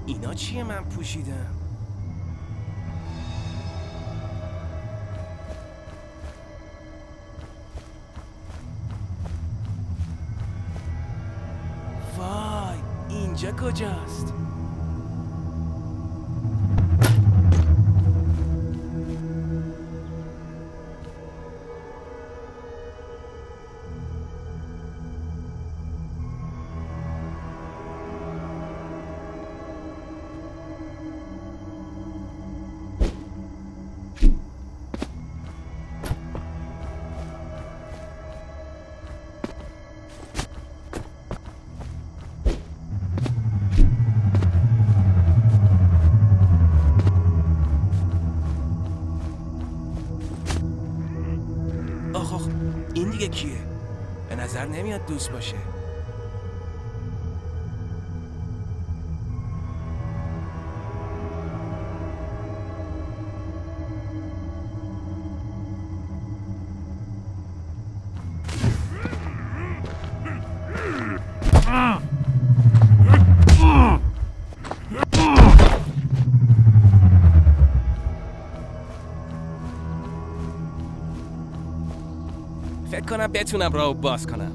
اینا چیه من پوشیدم؟ وای اینجا کجاست؟ آخ این دیگه کیه؟ به نظر نمیاد دوست باشه. فکر کنم بتونم راهو باز کنم.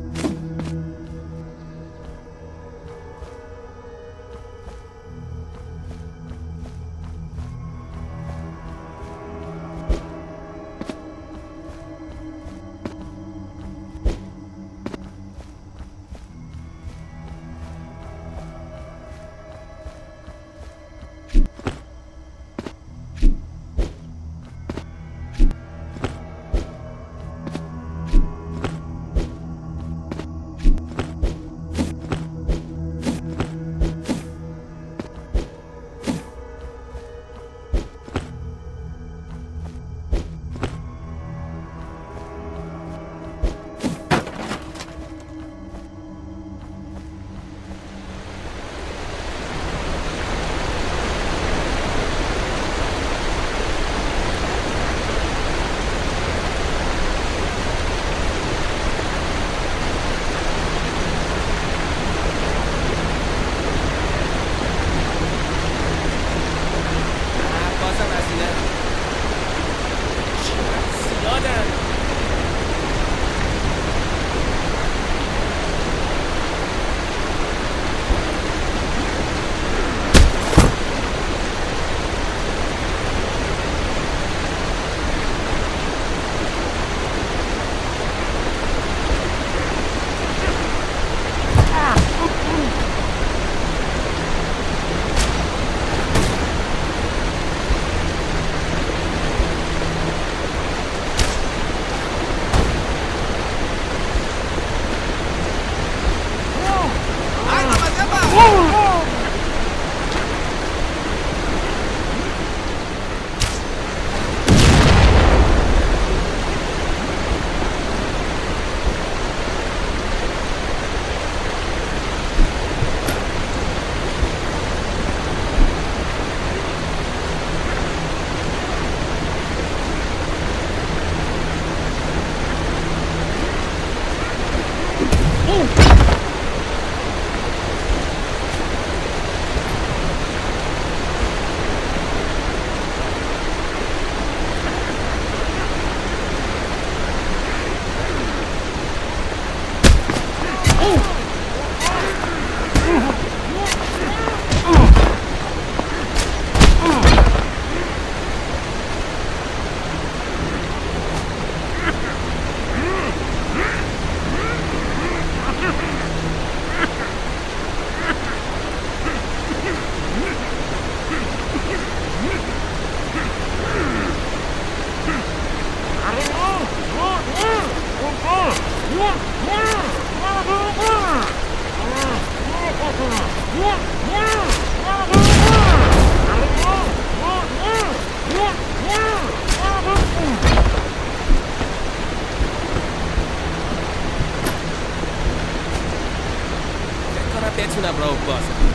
بتونم راهو باز کنم.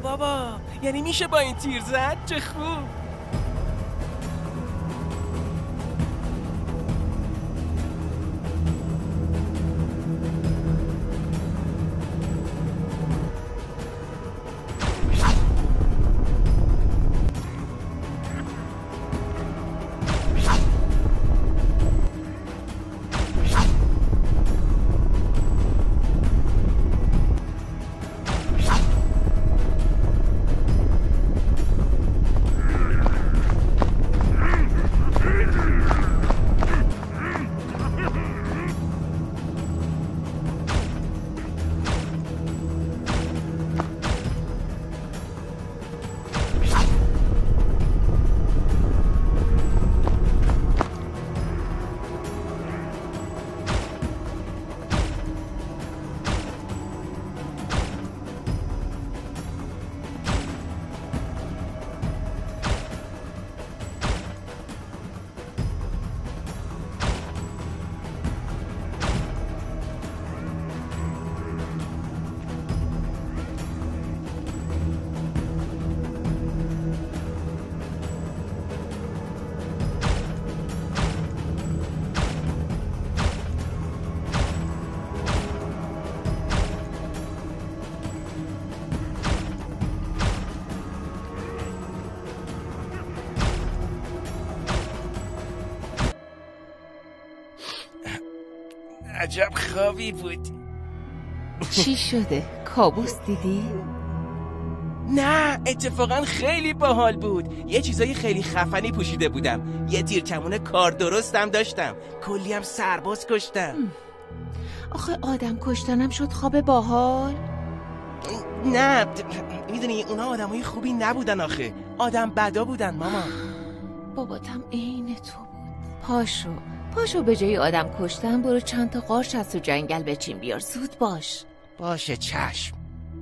بابا، یعنی میشه با این تیر زد؟ چه خوب. عجب خوابی بود. چی شده؟ کابوس دیدی؟ نه، اتفاقا خیلی باحال بود. یه چیزای خیلی خفنی پوشیده بودم. یه تیرکمون کار درستم داشتم. کلی هم سرباز کشتم. آخه آدم کشتنم شد خواب باحال؟ نه، میدونی اونا آدمای خوبی نبودن آخه. آدم بدا بودن ماما. باباتم عین تو بود. پاشو به جای آدم کشتن برو چند تا قارچ از تو جنگل بچین بیار. زود باش. باشه چشم.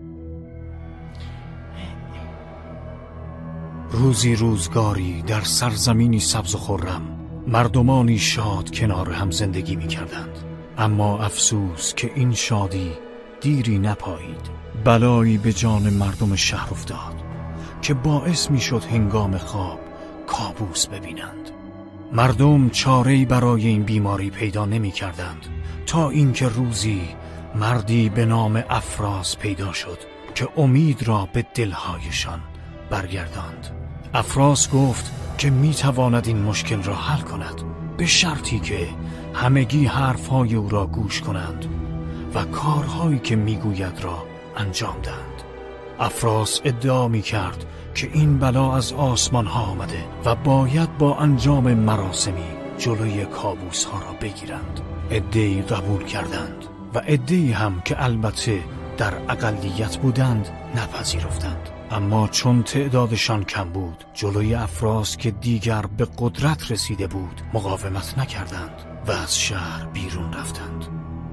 روزی روزگاری در سرزمینی سبز و خرم مردمانی شاد کنار هم زندگی می کردند. اما افسوس که این شادی دیری نپایید. بلایی به جان مردم شهر افتاد که باعث می شد هنگام خواب کابوس ببینند. مردم چاره‌ای برای این بیماری پیدا نمی کردند تا اینکه روزی مردی به نام افراز پیدا شد که امید را به دلهایشان برگرداند. افراز گفت که می تواند این مشکل را حل کند به شرطی که همگی حرفهای او را گوش کنند و کارهایی که می گوید را انجام دهند. افراز ادعا می کرد که این بلا از آسمان ها آمده و باید با انجام مراسمی جلوی کابوس ها را بگیرند. عده‌ای قبول کردند و عده‌ای هم که البته در اقلیت بودند نپذیرفتند. اما چون تعدادشان کم بود جلوی افراز که دیگر به قدرت رسیده بود مقاومت نکردند و از شهر بیرون رفتند.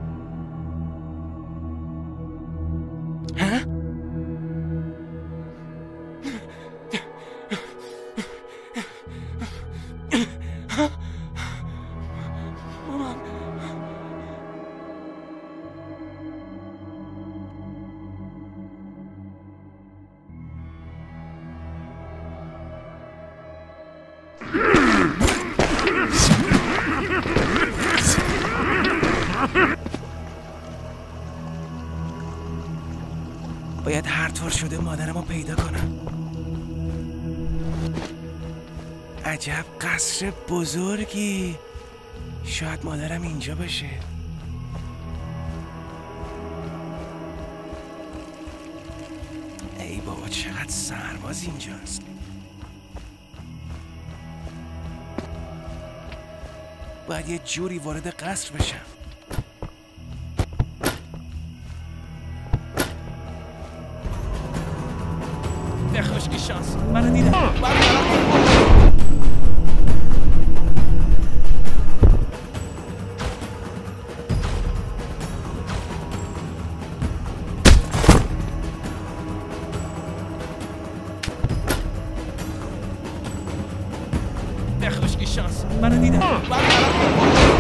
باید هر طور شده مادرمو پیدا کنم. عجب قصر بزرگی. شاید مادرم اینجا باشه. ای بابا چقدر سرباز اینجاست. باید یه جوری وارد قصر بشم. به خوشکی شانس منو دیدم. به خوشکی شانس منو دیدم.